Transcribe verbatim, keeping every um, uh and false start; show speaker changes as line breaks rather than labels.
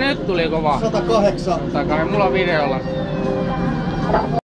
nyt tuli kova.
sata kahdeksan.
Takaa, mulla on videolla.